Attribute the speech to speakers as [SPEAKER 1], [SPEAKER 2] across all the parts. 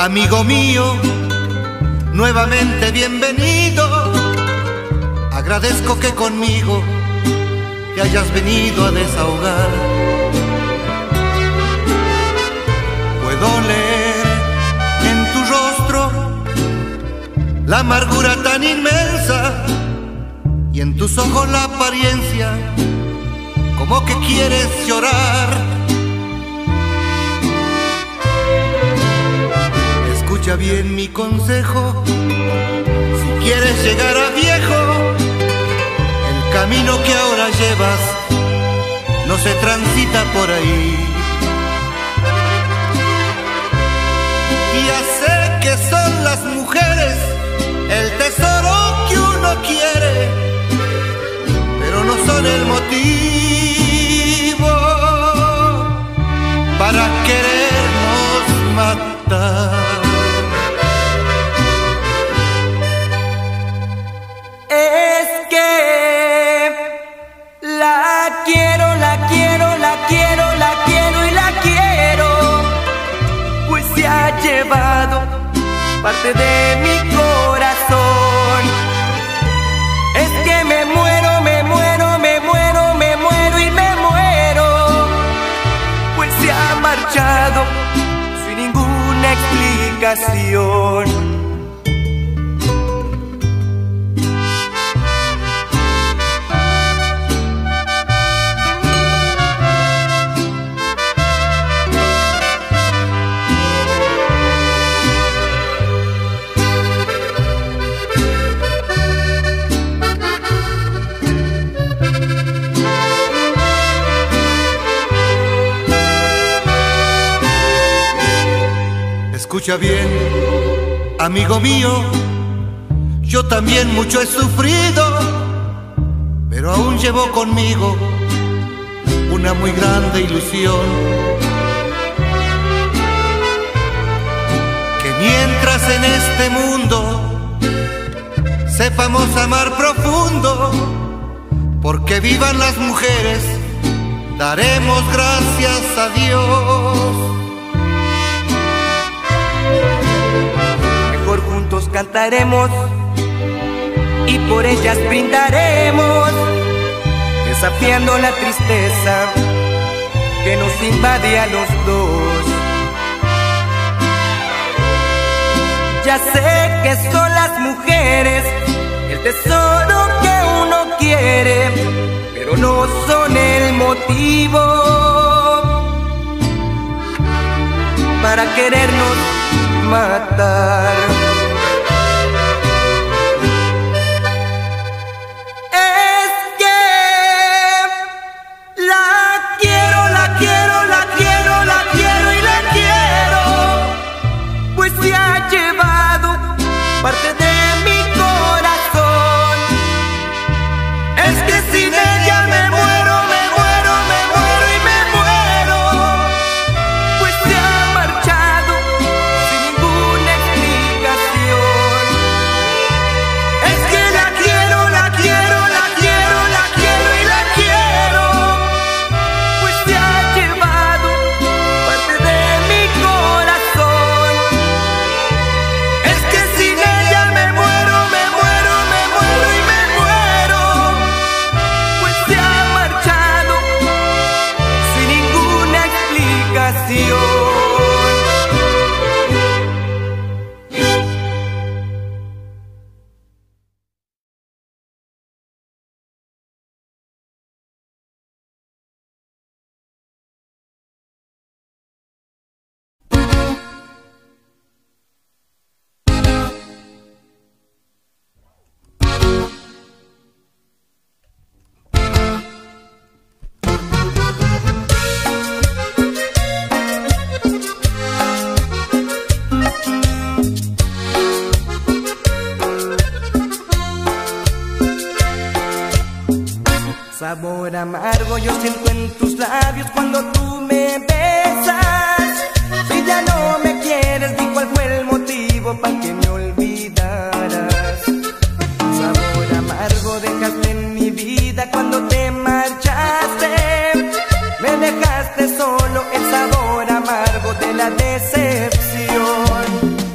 [SPEAKER 1] Amigo mío, nuevamente bienvenido. Agradezco que conmigo te hayas venido a desahogar. Puedo leer en tu rostro la amargura tan inmensa y en tus ojos la apariencia como que quieres llorar. Escucha bien mi consejo, si quieres llegar a viejo, el camino que ahora llevas no se transita por ahí. Ya sé que son las mujeres el tesoro que uno quiere, pero no son el motivo para querernos matar.
[SPEAKER 2] Es que la quiero, la quiero, la quiero, la quiero y la quiero, pues se ha llevado parte de mi corazón. Es que me muero, me muero, me muero, me muero y me muero, pues se ha marchado sin ninguna explicación.
[SPEAKER 1] Escucha bien, amigo mío, yo también mucho he sufrido, pero aún llevo conmigo una muy grande ilusión. Que mientras en este mundo sepamos amar profundo, porque vivan las mujeres, daremos gracias a Dios.
[SPEAKER 2] Mejor juntos cantaremos y por ellas brindaremos, desafiando la tristeza que nos invade a los dos. Ya sé que son las mujeres el tesoro que uno quiere, pero no son el motivo para querernos matar. Es que la quiero, la quiero, la quiero, la quiero y la quiero, pues se ha llevado parte de mi corazón. Es que sin ella me muero, me muero, me muero y me muero, pues se ha marchado sin ninguna explicación. Es que la quiero, la quiero, la quiero, la quiero y la quiero, pues se ha llevado parte de mi corazón. Es que sin ella me muero, me muero, me muero y me muero, pues se ha marchado sin ninguna explicación. Sabor amargo yo siento en tus labios cuando tú me besas. Si ya no me quieres, di cuál fue el motivo para que me olvidaras. Sabor amargo dejaste en mi vida cuando te marchaste. Me dejaste solo, el sabor amargo de la decepción.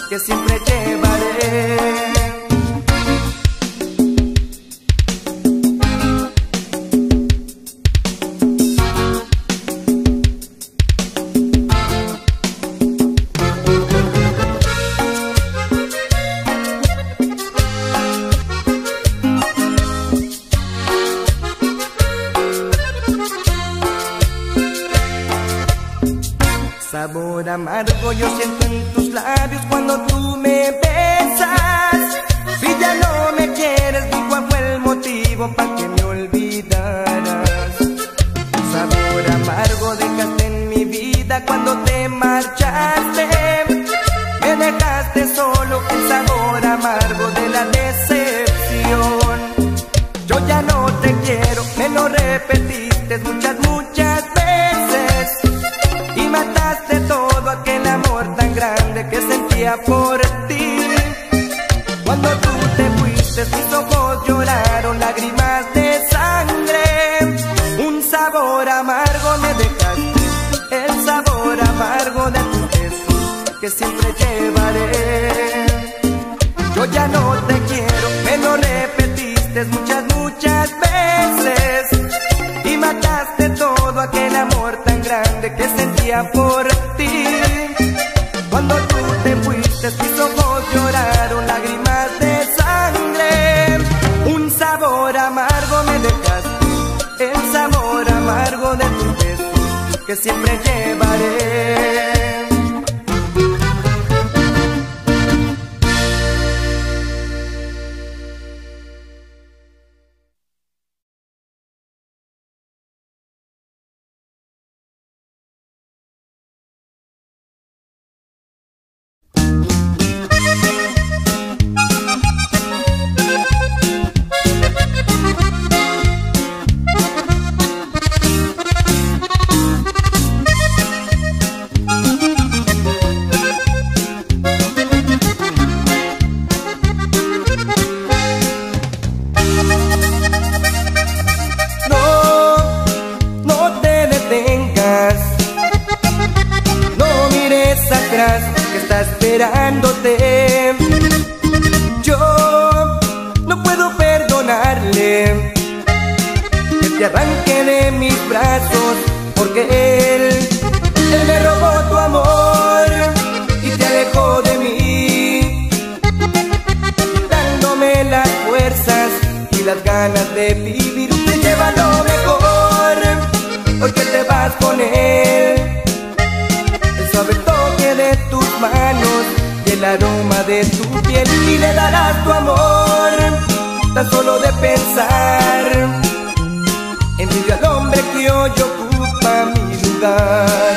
[SPEAKER 2] que siempre llevaré. Sabor amargo yo siento en tus labios cuando tú me besas. Si ya no me quieres, di cuál fue el motivo para que me olvidaras. Sabor amargo dejaste en mi vida cuando te marchaste. Me dejaste solo el sabor amargo de la decepción. Yo ya no te quiero, me lo repetiste muchas veces. Y mataste todo aquel amor tan grande que sentía por ti. Cuando tú te fuiste, mis ojos lloraron lágrimas de sangre. Un sabor amargo me dejaste, el sabor amargo de tus besos que siempre llevaré. Yo ya no te quiero, me lo repetiste muchas veces. Y mataste todo aquel amor tan grande que sentía por ti. Cuando tú te fuiste, mis ojos lloraron lágrimas de sangre. Un sabor amargo me dejaste, el sabor amargo de tus besos que siempre llevaré. Que está esperándote. Yo no puedo perdonarle que te arranque de mis brazos, porque él me robó tu amor y te alejó de mí, dándome las fuerzas y las ganas de vivir. Te lleva lo mejor, hoy que te vas con él. El suave toque de tus manos y el aroma de tu piel, y le darás tu amor tan solo de pensar. Envidio al hombre que hoy ocupa mi lugar.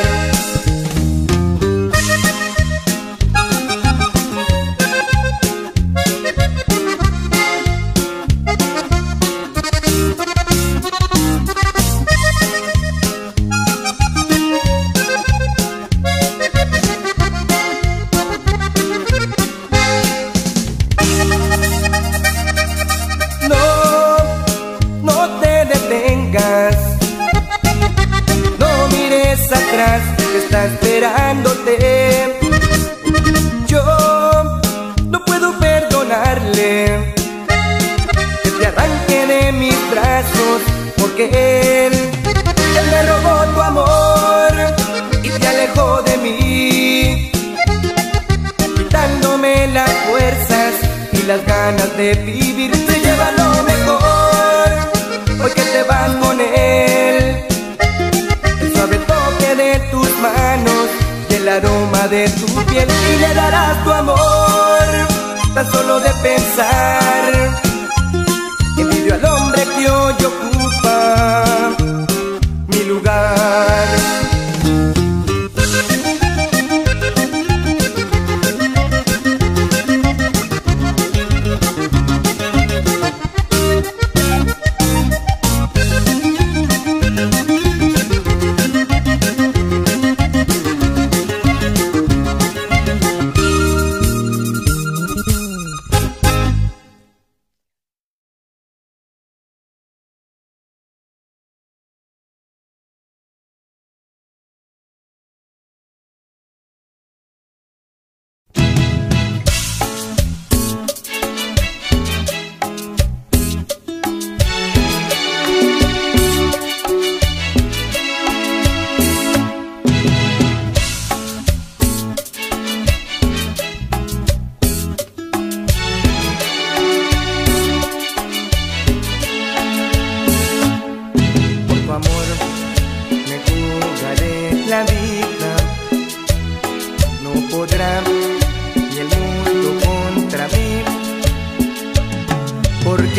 [SPEAKER 2] No mires atrás, que está esperándote. Yo no puedo perdonarle que te arranque de mis brazos, porque él me robó tu amor y te alejó de mí, quitándome las fuerzas y las ganas de vivir. Te lleva lo mejor, hoy que te vas con él. El suave toque de tus manos y el aroma de tu piel, y le darás tu amor tan solo de pensar. Envidio al hombre que hoy ocupa mi lugar.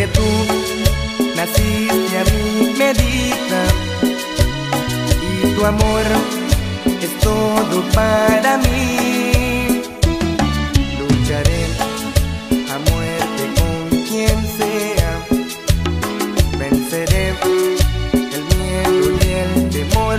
[SPEAKER 2] que tú naciste a mi medida y tu amor es todo para mí. Lucharé a muerte con quien sea, venceré el miedo y el temor.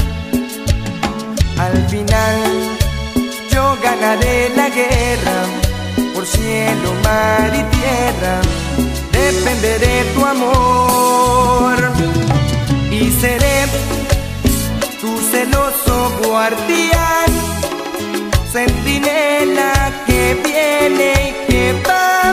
[SPEAKER 2] Al final yo ganaré la guerra, por cielo, mar y tierra defenderé tu amor y seré tu celoso guardián, centinela que viene y que va,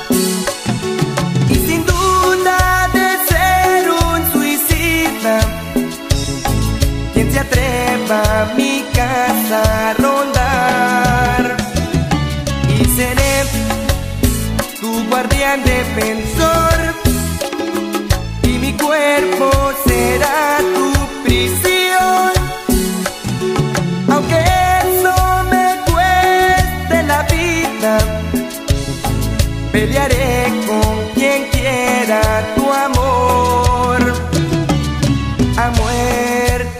[SPEAKER 2] y sin duda de ser un suicida quien se atreva a mi casa a rondar, y seré tu guardián defensor y mi cuerpo será tu prisión. Aunque eso me cueste la vida, pelearé con quien quiera tu amor a muerte.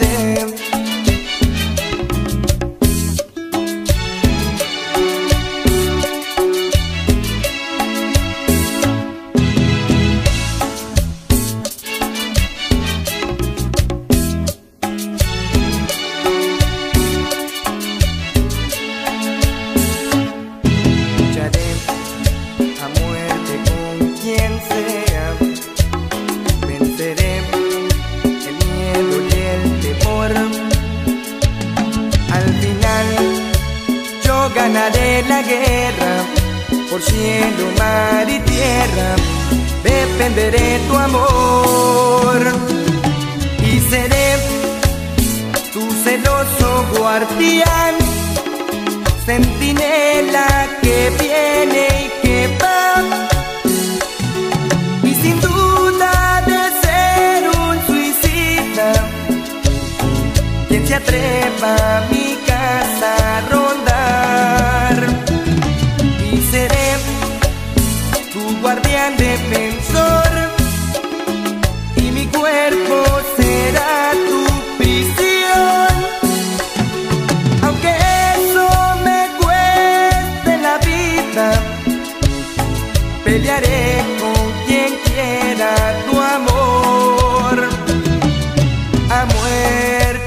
[SPEAKER 2] Ganaré la guerra, por cielo, mar y tierra defenderé tu amor y seré tu celoso guardián, centinela que viene y que va, y sin duda de ser un suicida quien se atreva a mi casa a rondar, y seré tu guardián defensor y mi cuerpo será tu prisión. Aunque eso me cueste la vida, pelearé con quien quiera tu amor a muerte.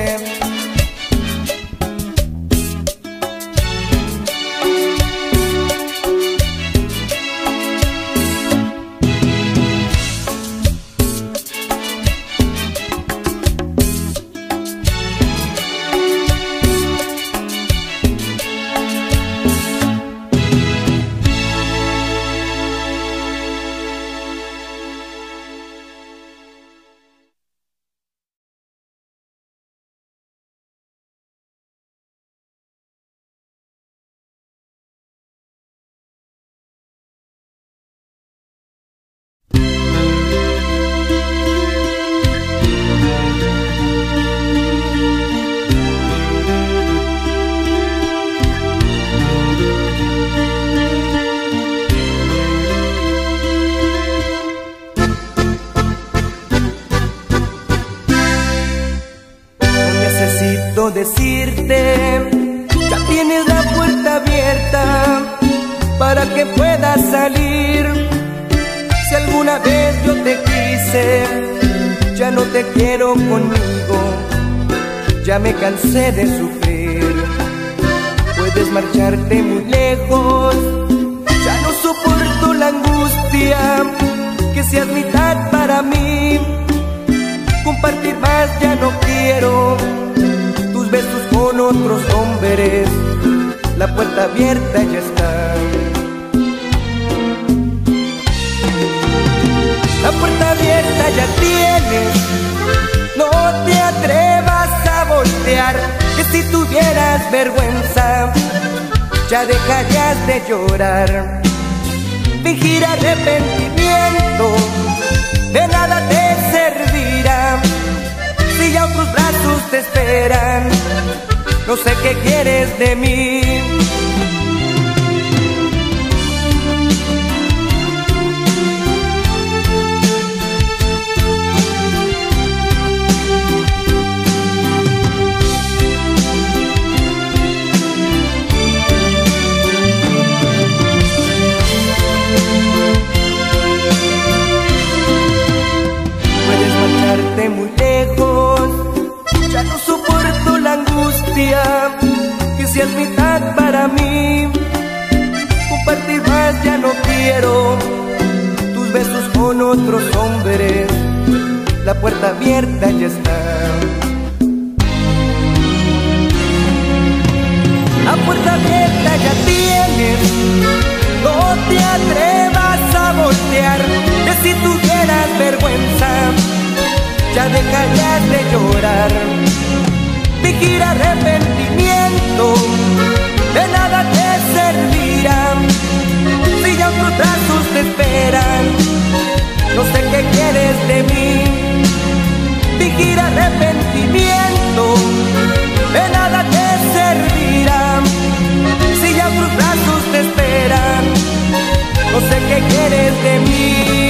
[SPEAKER 2] Decirte, ya tienes la puerta abierta para que puedas salir. Si alguna vez yo te quise, ya no te quiero conmigo, ya me cansé de sufrir. Puedes marcharte muy lejos, ya no soporto la angustia, que seas mitad para mí. Compartir más ya no quiero, tus besos con otros hombres, la puerta abierta ya está. La puerta abierta ya tienes, no te atrevas a voltear, que si tuvieras vergüenza, ya dejarías de llorar. Fingir arrepentimiento de nada te servirá, si ya otros brazos te esperan, no sé qué quieres de mí. prefiero tus besos con otros hombres. La puerta abierta ya está. La puerta abierta ya tienes. No te atrevas a voltear, que si tuvieras vergüenza ya dejarías de llorar. Fingir arrepentimiento de nada te servirá si ya otros brazos te esperan. No sé qué quieres de mí. Fingir arrepentimiento de nada te servirá si ya otros brazos te esperan. No sé qué quieres de mí.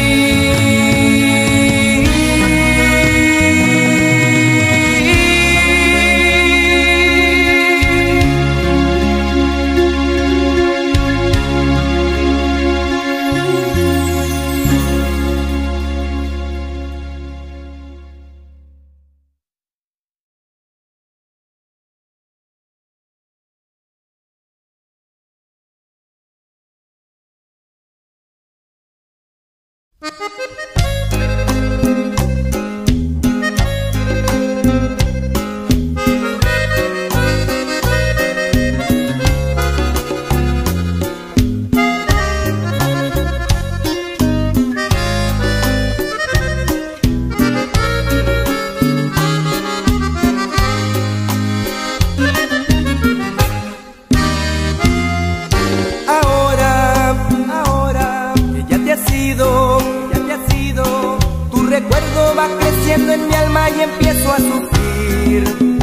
[SPEAKER 2] En mi alma y empiezo a sufrir.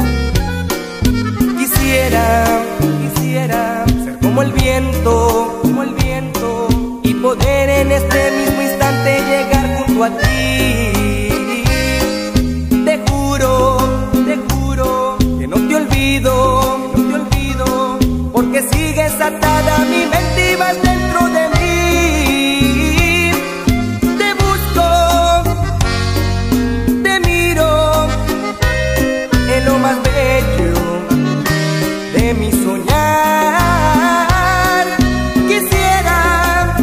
[SPEAKER 2] Quisiera ser como el viento, y poder en este mismo instante llegar junto a ti. Te juro que no te olvido, porque sigues atada a mi mente y vas dentro de mí. Lo más bello de mi soñar. Quisiera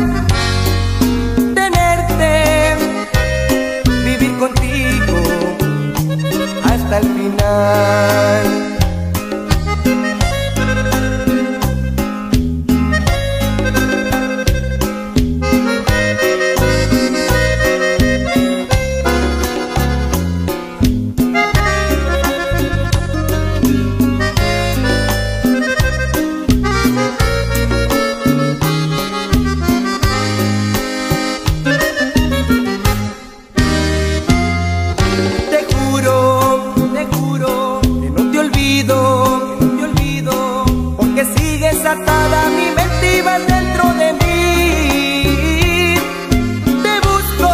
[SPEAKER 2] tenerte, vivir contigo hasta el final. Atada a mi mente y vas dentro de mí. Te busco,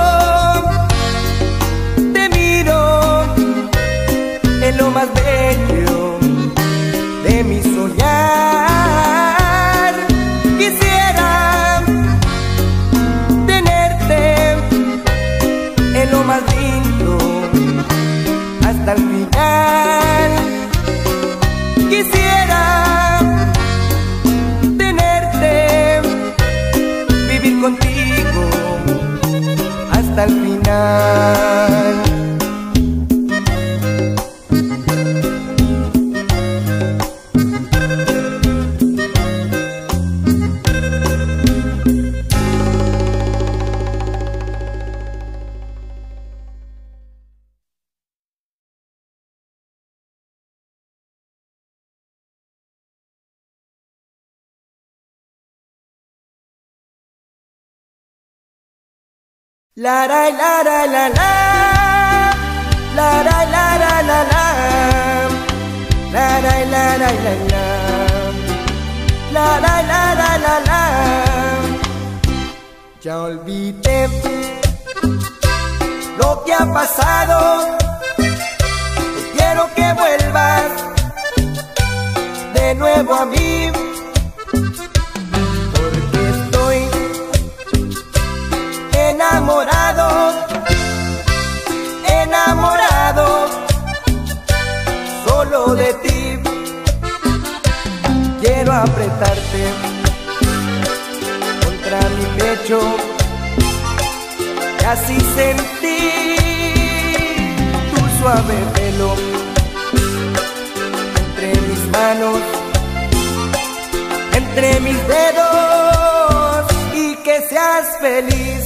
[SPEAKER 2] te miro, en lo más bello de mi soñar. Quisiera tenerte en lo más lindo hasta el final. Quisiera contigo hasta el final. La la la la la la, la la la la la la, la la la la la la, la la la la la la. Ya olvidé lo que ha pasado, quiero que vuelvas de nuevo a mí. Enamorado solo de ti. Quiero apretarte contra mi pecho pecho y así sentí tu suave pelo entre mis manos, entre mis dedos, y que seas feliz.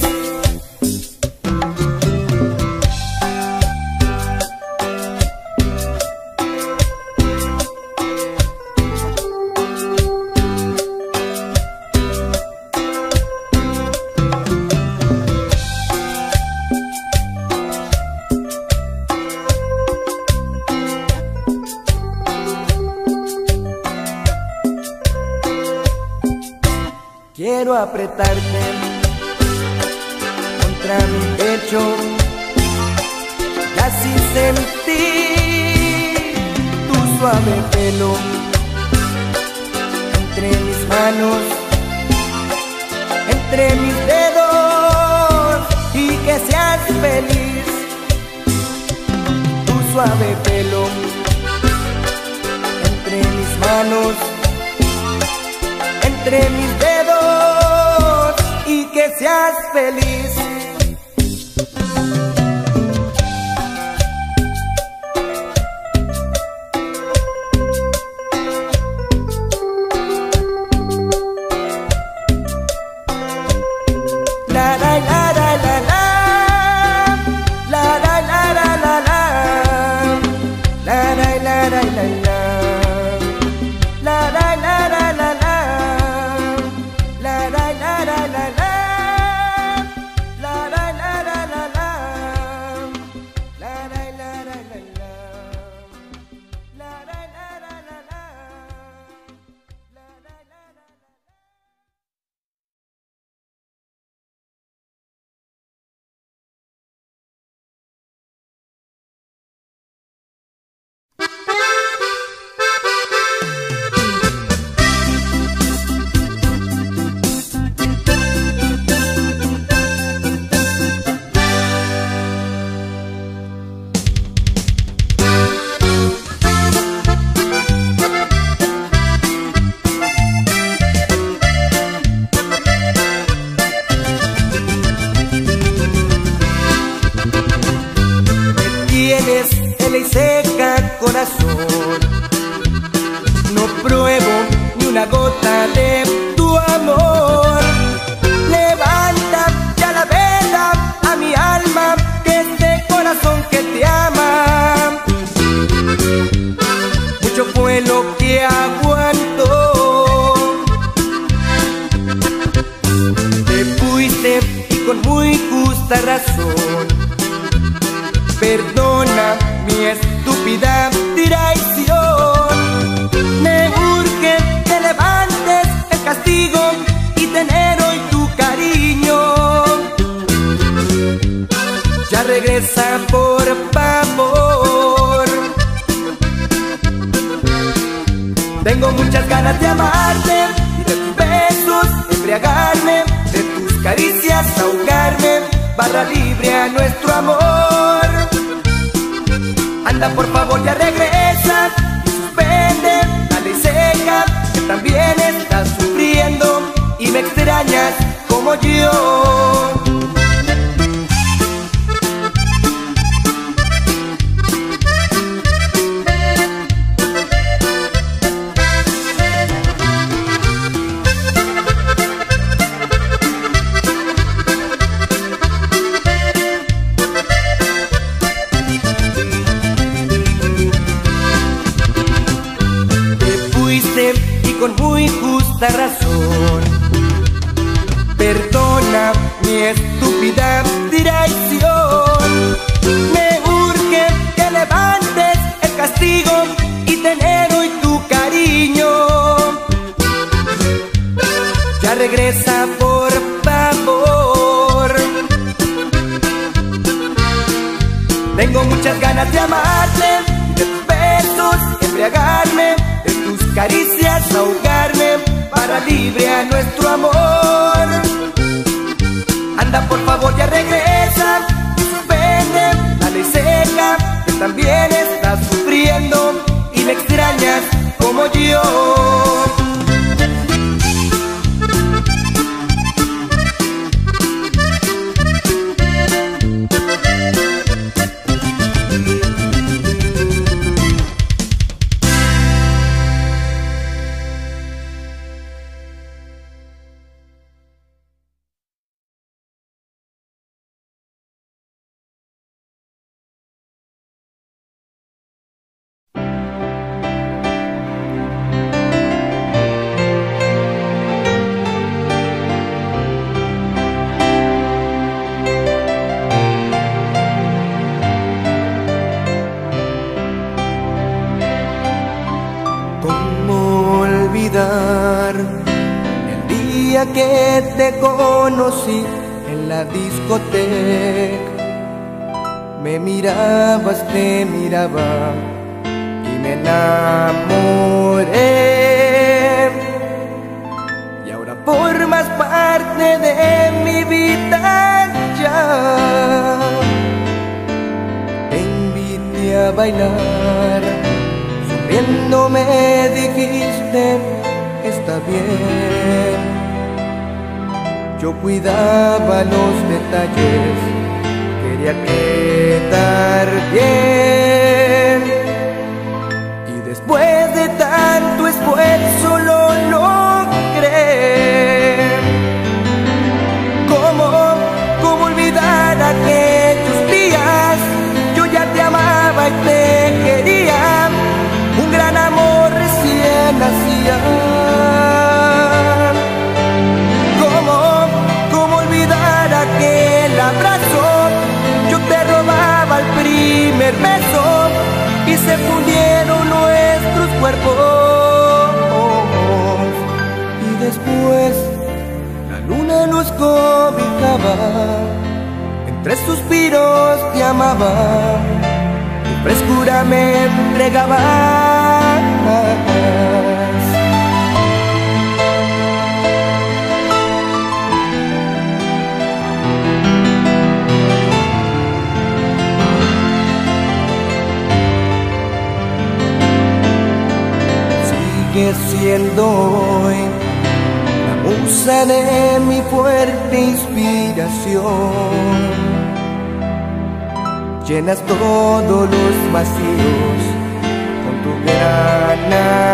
[SPEAKER 2] Quiero apretarte contra mi pecho y así sentí tu suave pelo entre mis manos, entre mis dedos, y que seas feliz. Tu suave pelo entre mis manos, entre mis dedos, y que seas feliz. La la la la la la, la la la la la la, la la la la la la, la la la la la la. La la la la la la, la la la la la la, la la la la la la, la la la la la la, la la la la. Tienes hela y seca corazón, no pruebo ni una gota de tu amor. Levanta ya la vela a mi alma, que este corazón que te ama, mucho fue lo que aguantó. Te fuiste y con muy justa razón, perdona mi estúpida traición. Me urge que levantes el castigo y tener hoy tu cariño. Ya regresa por favor. Tengo muchas ganas de amarte y de tus besos embriagarme, de tus caricias ahogarme, barra libre a nuestro amor. Anda por favor ya regresa y suspende la ley seca, que también estás sufriendo y me extrañas como yo. Y con muy justa razón, perdona mi estúpida traición. Me urge que levantes el castigo y tener hoy tu cariño. Ya regresa por favor. Tengo muchas ganas de amarte, de tus besos embriagarme, de tus caricias ahogarme, para libre a nuestro amor. Anda por favor ya regresa y suspende la ley seca, que también estás sufriendo y me extrañas como yo. olvidar el día que te conocí en la discoteca. Me mirabas, te miraba y me enamoré. Y ahora formas parte de mi vida ya. Te invité a bailar, sonriendo me dijiste, está bien. Yo cuidaba los detalles, quería quedar bien. Y después de tanto esfuerzo lo logré. ¿Cómo olvidar aquellos días? Yo ya te amaba y te quería, un gran amor recién nacía. ¿Cómo olvidar aquel abrazo? Yo te robaba el primer beso y se fundieron nuestros cuerpos. Y después la luna nos cobijaba, entre suspiros te amaba, tu frescura me entregabas. Sigue siendo hoy la musa de mi fuerte inspiración. Llenas todos los vacíos con tu gran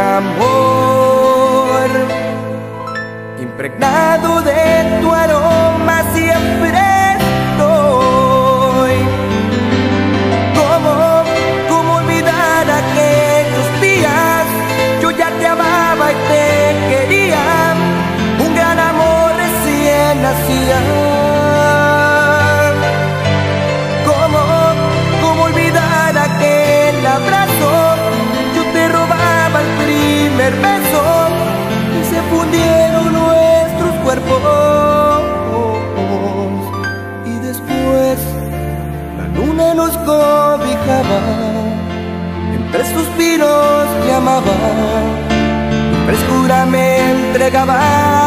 [SPEAKER 2] amor. Impregnado de tu aroma siempre estoy. ¿Cómo olvidar aquellos días? Yo ya te amaba y te quería, un gran amor recién nacía. ¿Cómo olvidar aquel abrazo? Yo te robaba el primer beso y se fundieron nuestros cuerpos. Y después la luna nos cobijaba, entre suspiros te amaba, tu frescura me entregaba.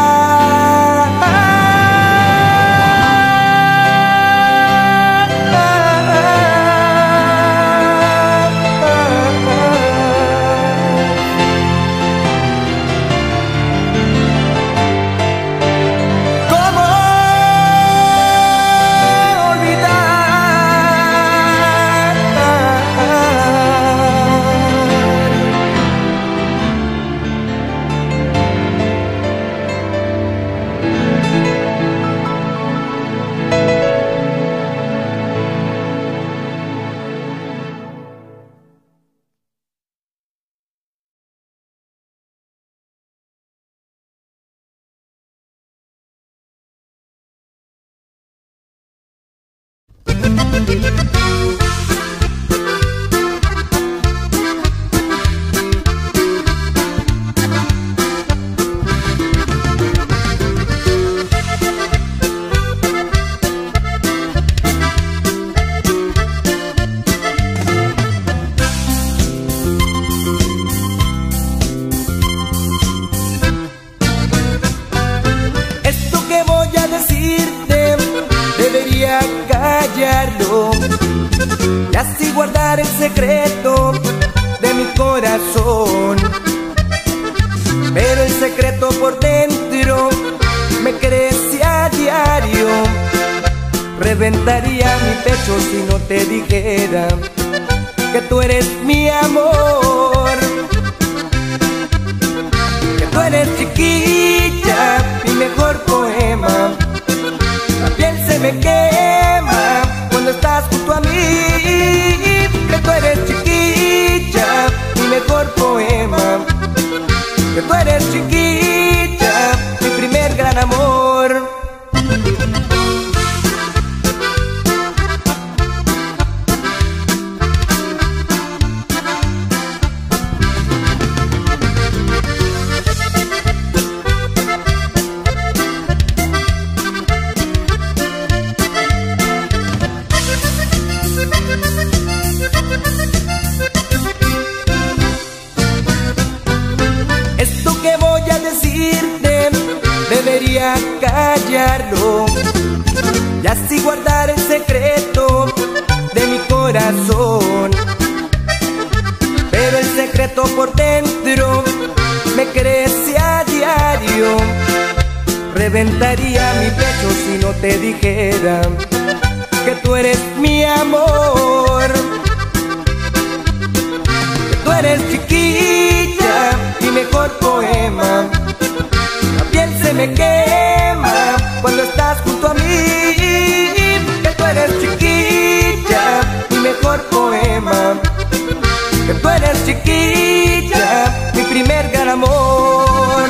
[SPEAKER 2] Y así guardar el secreto de mi corazón. Pero el secreto por dentro me crece a diario. Reventaría mi pecho si no te dijera que tú eres mi amor, que tú eres chiquilla, mi mejor poema. La piel se me quema cuando estás junto a mí. Que tú eres chiquilla, mi mejor poema. Que tú eres chiquilla, mi primer gran amor. callarlo y así guardar el secreto de mi corazón. Pero el secreto por dentro me crece a diario. Reventaría mi pecho si no te dijera que tú eres mi amor. Que tú eres chiquilla, mi mejor poema. La piel se me quema cuando estás junto a mí. Que tú eres chiquilla, mi mejor poema. Que tú eres chiquilla, mi primer gran amor.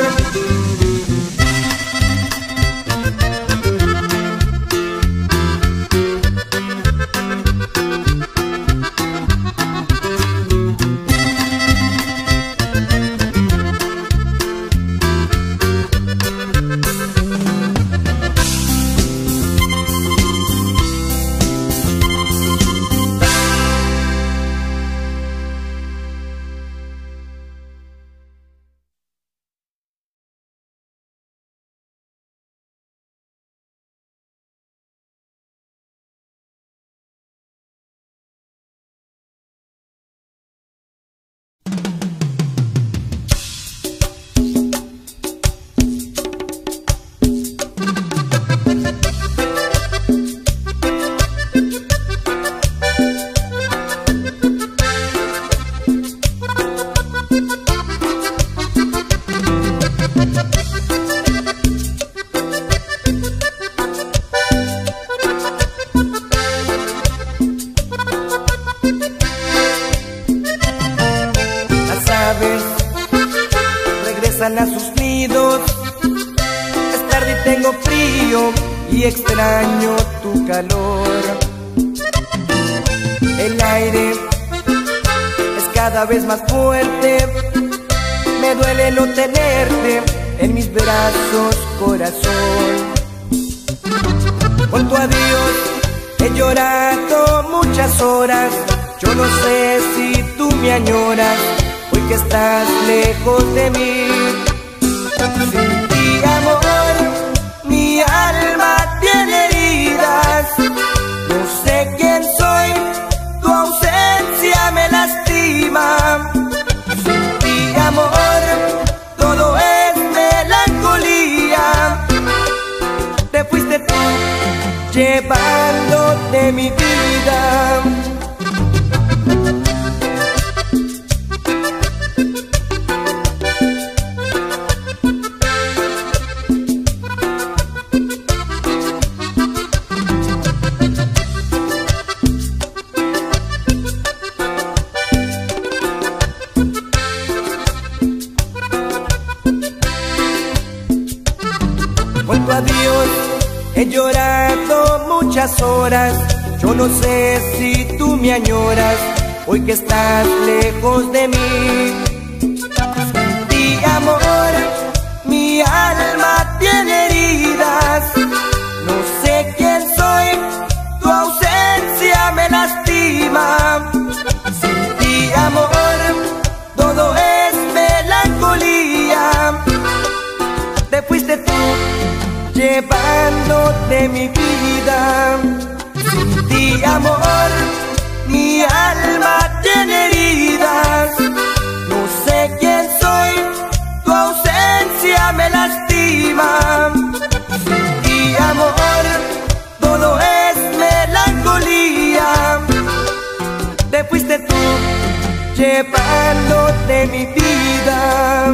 [SPEAKER 2] Regresan a sus nidos. Es tarde y tengo frío y extraño tu calor. El aire es cada vez más fuerte. Me duele no tenerte en mis brazos, corazón. Por tu adiós he llorado muchas horas. Yo no sé si tú me añoras hoy que estás lejos de mí. Sin ti, amor, mi alma tiene heridas. No sé quién soy, tu ausencia me lastima. Sin ti, amor, todo es melancolía. Te fuiste tú, llevándote mi vida. Por tu adiós he llorado muchas horas. Yo no sé si tú me añoras hoy que estás lejos de mí. Sin ti, amor, mi alma tiene heridas. No sé quién soy, tu ausencia me lastima. Sin ti, amor, todo es melancolía. Te fuiste tú, llevándote mi vida. Sin ti, amor, mi alma tiene heridas. No sé quién soy, tu ausencia me lastima. Sin ti, amor, todo es melancolía. Te fuiste tú, llevándote mi vida.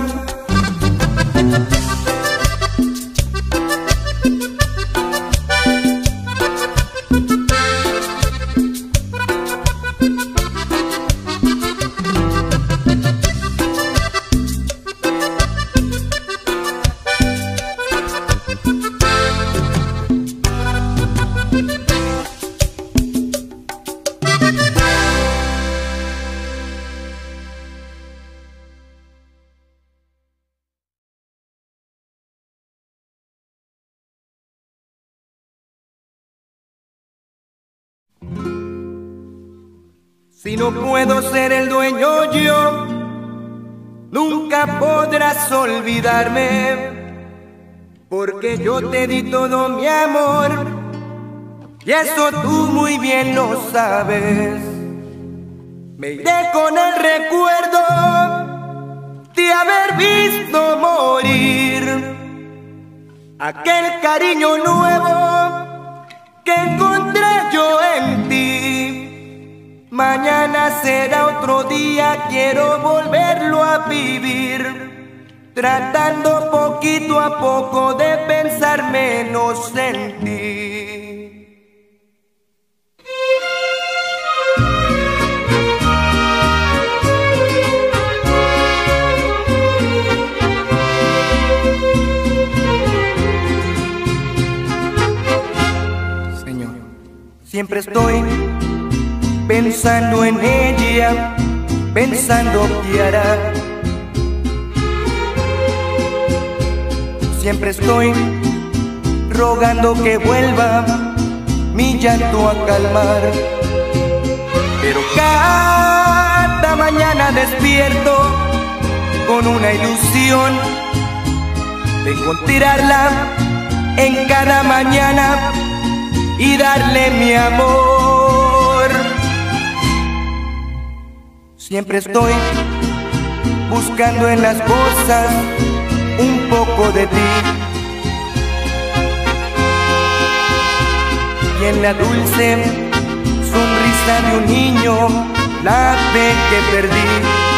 [SPEAKER 2] Si no puedo ser el dueño yo, nunca podrás olvidarme. porque yo te di todo mi amor, y eso tú muy bien lo sabes. Me iré con el recuerdo de haber visto morir aquel cariño nuevo que encontré yo en ti. Mañana será otro día, quiero volverlo a vivir, tratando poquito a poco de pensar menos en ti. Señor, siempre estoy pensando en ella, pensando qué hará. Siempre estoy rogando que vuelva mi llanto a calmar. Pero cada mañana despierto con una ilusión de encontrarla en cada mañana y darle mi amor. Siempre estoy buscando en las cosas un poco de ti, y en la dulce sonrisa de un niño la fe que perdí.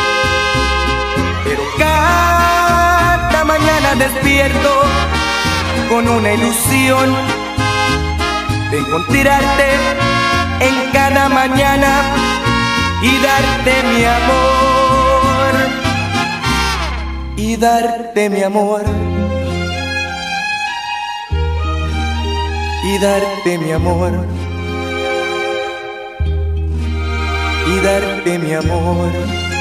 [SPEAKER 2] Pero cada mañana despierto con una ilusión de encontrarte en cada mañana y darte mi amor, y darte mi amor, y darte mi amor, y darte mi amor.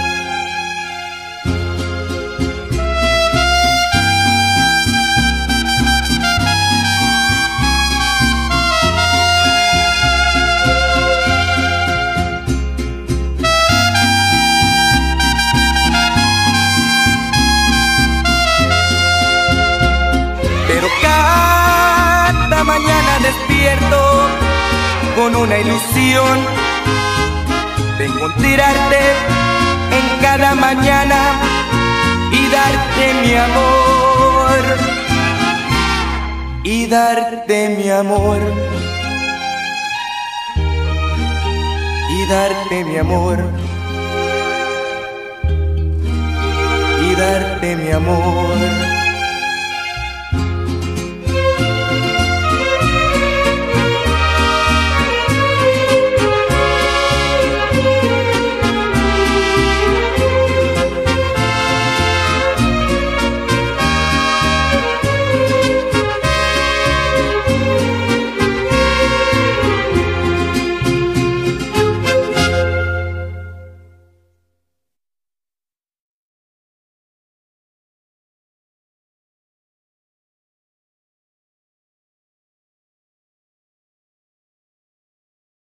[SPEAKER 2] Cada mañana despierto con una ilusión de encontrarte en cada mañana y darte mi amor, y darte mi amor, y darte mi amor, y darte mi amor.